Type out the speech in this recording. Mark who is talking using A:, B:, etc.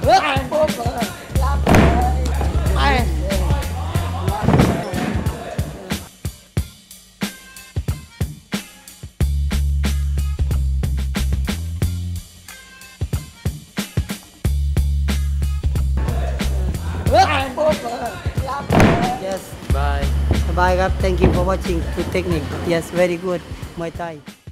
A: ปุ๊บรับเลยไปปุ๊บรับเลย
B: Yes, bye. Bye, guys. Thank you for watching. Good technique. Yes, very good. Muay Thai.